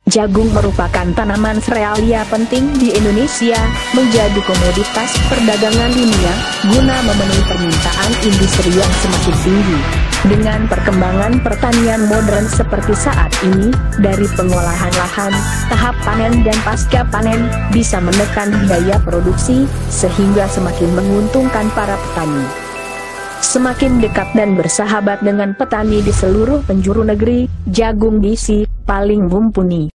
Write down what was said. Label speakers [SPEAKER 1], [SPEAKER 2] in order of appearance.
[SPEAKER 1] Jagung merupakan tanaman serealia penting di Indonesia, menjadi komoditas perdagangan dunia, guna memenuhi permintaan industri yang semakin tinggi. Dengan perkembangan pertanian modern seperti saat ini, dari pengolahan lahan, tahap panen dan pasca panen, bisa menekan biaya produksi, sehingga semakin menguntungkan para petani. Semakin dekat dan bersahabat dengan petani di seluruh penjuru negeri, jagung gizi paling mumpuni.